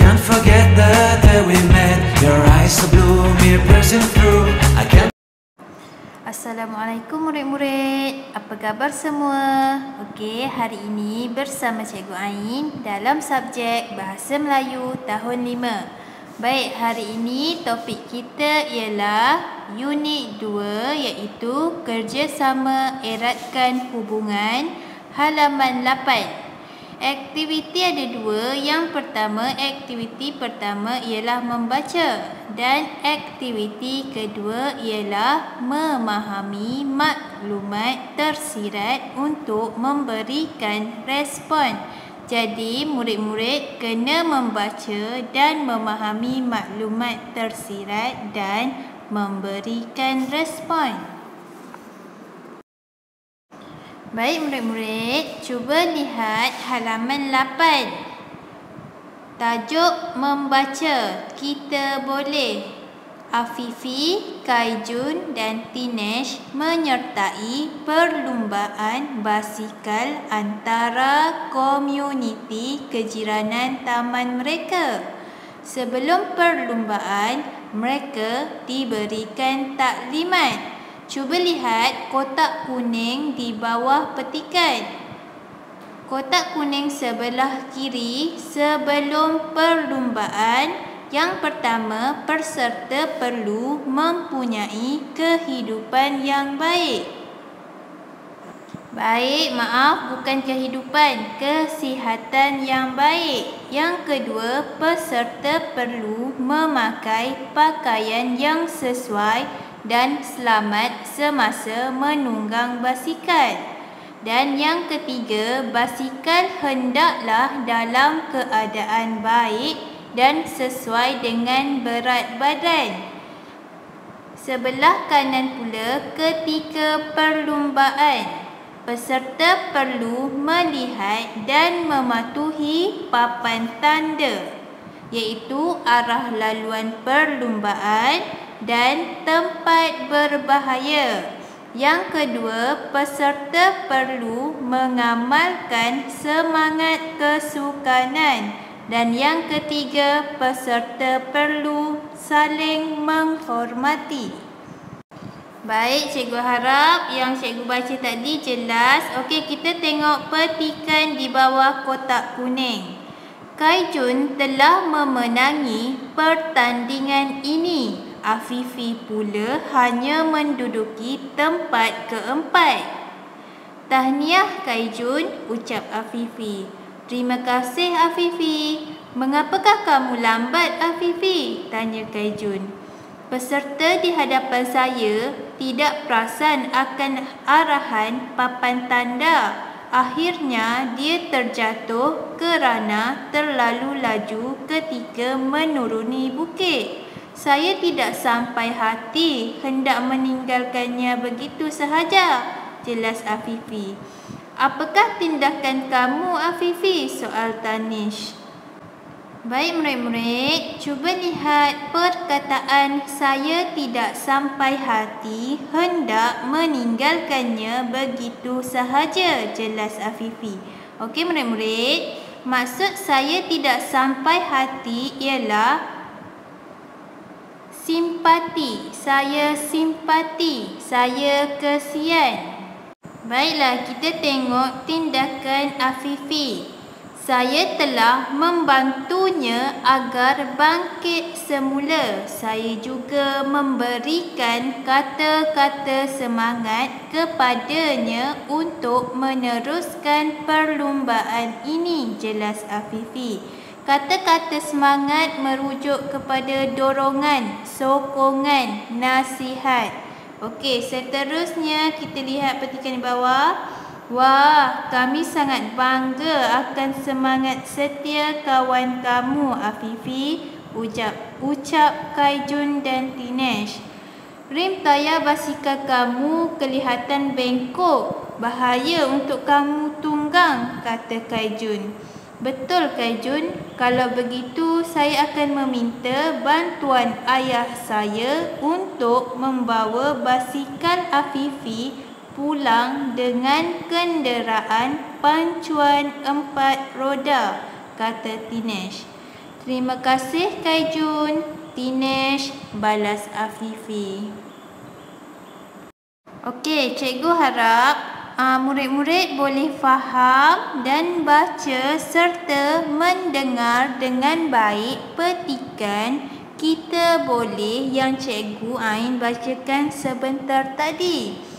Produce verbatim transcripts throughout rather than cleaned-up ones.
can't forget the day we met. Your eyes so blue, me piercing through. I can't. Assalamualaikum murid-murid. Apa khabar semua? Okey, hari ini bersama Cikgu Ain dalam subjek Bahasa Melayu tahun lima. Baik, hari ini topik kita ialah unit dua iaitu kerjasama eratkan hubungan, halaman lapan. Aktiviti ada dua. Yang pertama, aktiviti pertama ialah membaca dan aktiviti kedua ialah memahami maklumat tersirat untuk memberikan respon. Jadi, murid-murid kena membaca dan memahami maklumat tersirat dan memberikan respon. Baik murid-murid, cuba lihat halaman lapan. Tajuk membaca, kita boleh. Afifi, Kaijun dan Tinesh menyertai perlumbaan basikal antara komuniti kejiranan taman mereka. Sebelum perlumbaan, mereka diberikan taklimat. Cuba lihat kotak kuning di bawah petikan. Kotak kuning sebelah kiri sebelum perlumbaan. Yang pertama, peserta perlu mempunyai kehidupan yang baik. Baik, maaf, bukan kehidupan, kesihatan yang baik. Yang kedua, peserta perlu memakai pakaian yang sesuai dan selamat semasa menunggang basikal. Dan yang ketiga, basikal hendaklah dalam keadaan baik dan sesuai dengan berat badan. Sebelah kanan pula, ketika perlumbaan, peserta perlu melihat dan mematuhi papan tanda, iaitu arah laluan perlumbaan dan tempat berbahaya. Yang kedua, peserta perlu mengamalkan semangat kesukanan. Dan yang ketiga, peserta perlu saling menghormati. Baik, cikgu harap yang cikgu baca tadi jelas. Okey, kita tengok petikan di bawah kotak kuning. Kaijun telah memenangi pertandingan ini. Afifi pula hanya menduduki tempat keempat. Tahniah Kaijun, ucap Afifi. Terima kasih Afifi. Mengapakah kamu lambat Afifi? Tanya Kaijun. Peserta di hadapan saya tidak perasan akan arahan papan tanda. Akhirnya dia terjatuh kerana terlalu laju ketika menuruni bukit. Saya tidak sampai hati hendak meninggalkannya begitu sahaja, jelas Afifi. Apakah tindakan kamu Afifi? Soal Tanish. Baik murid-murid, cuba lihat perkataan saya tidak sampai hati hendak meninggalkannya begitu sahaja, jelas Afifi. Okey murid-murid, maksud saya tidak sampai hati ialah simpati. Saya simpati, saya kesian. Baiklah, kita tengok tindakan Afifi. Saya telah membantunya agar bangkit semula. Saya juga memberikan kata-kata semangat kepadanya untuk meneruskan perlumbaan ini, jelas Afifi. Kata-kata semangat merujuk kepada dorongan, sokongan, nasihat. Okey, seterusnya kita lihat petikan di bawah. Wah, kami sangat bangga akan semangat setia kawan kamu Afifi, ucap ucap Kaijun dan Tinesh. Rim tayar basikal kamu kelihatan bengkok. Bahaya untuk kamu tunggang, kata Kaijun. Betul Kaijun, kalau begitu saya akan meminta bantuan ayah saya untuk membawa basikal Afifi pulang dengan kenderaan pancuan empat roda, kata Tinesh. Terima kasih Kaijun, Tinesh, balas Afifi. Okey, cikgu harap uh, murid-murid boleh faham dan baca serta mendengar dengan baik petikan kita boleh yang cikgu Ain bacakan sebentar tadi.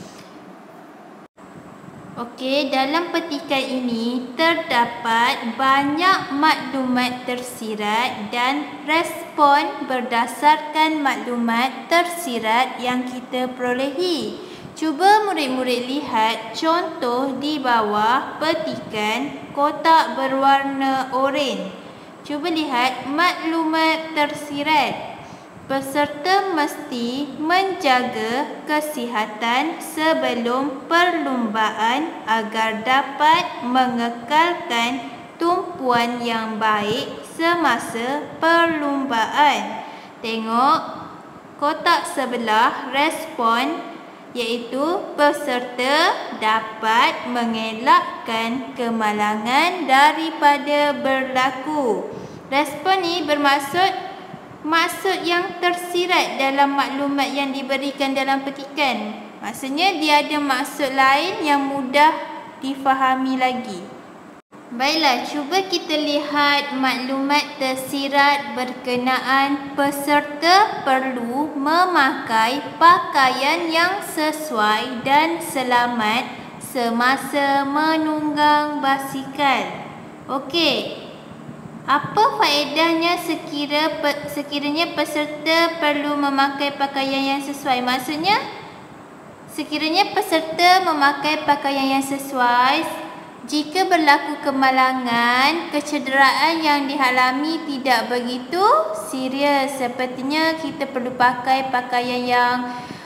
Okey, dalam petikan ini terdapat banyak maklumat tersirat dan respon berdasarkan maklumat tersirat yang kita perolehi. Cuba murid-murid lihat contoh di bawah petikan kotak berwarna oranye. Cuba lihat maklumat tersirat. Peserta mesti menjaga kesihatan sebelum perlumbaan agar dapat mengekalkan tumpuan yang baik semasa perlumbaan. Tengok kotak sebelah respon, iaitu peserta dapat mengelakkan kemalangan daripada berlaku. Respon ni bermaksud maksud yang tersirat dalam maklumat yang diberikan dalam petikan. Maksudnya dia ada maksud lain yang mudah difahami lagi. Baiklah, cuba kita lihat maklumat tersirat berkenaan peserta perlu memakai pakaian yang sesuai dan selamat semasa menunggang basikal. Okey. Apa faedahnya sekira, sekiranya peserta perlu memakai pakaian yang sesuai? Maksudnya, sekiranya peserta memakai pakaian yang sesuai, jika berlaku kemalangan, kecederaan yang dialami tidak begitu serius. Sepertinya kita perlu pakai pakaian yang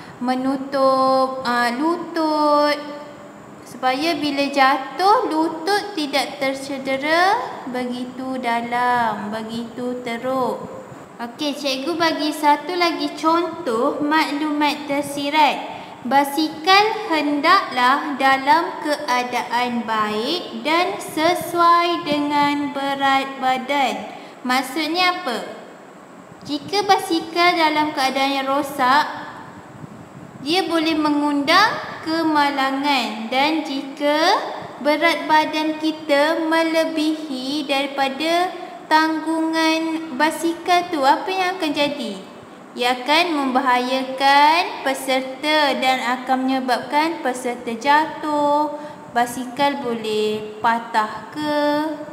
menutup uh, lutut, supaya bila jatuh, lutut tidak tercedera begitu dalam, begitu teruk. Okey, cikgu bagi satu lagi contoh maklumat tersirat. Basikal hendaklah dalam keadaan baik dan sesuai dengan berat badan. Maksudnya apa? Jika basikal dalam keadaan yang rosak, dia boleh mengundang kemalangan, dan jika berat badan kita melebihi daripada tanggungan basikal tu, apa yang akan jadi? Ia akan membahayakan peserta dan akan menyebabkan peserta jatuh, basikal boleh patah ke.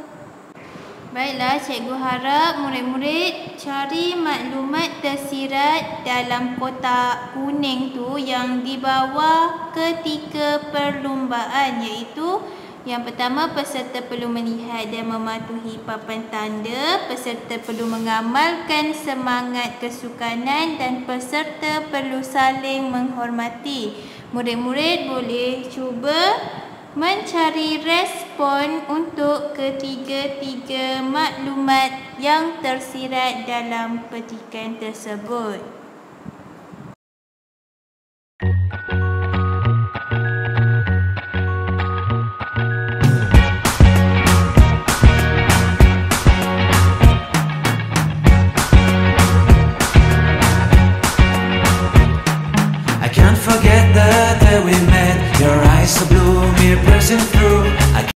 Baiklah, cikgu harap murid-murid cari maklumat tersirat dalam kotak kuning tu yang di bawah ketika perlumbaan, iaitu yang pertama, peserta perlu melihat dan mematuhi papan tanda, peserta perlu mengamalkan semangat kesukanan, dan peserta perlu saling menghormati. Murid-murid boleh cuba mencari respon untuk ketiga-tiga maklumat yang tersirat dalam petikan tersebut. I can't forget the day we met. Your eyes so blue, me piercing through.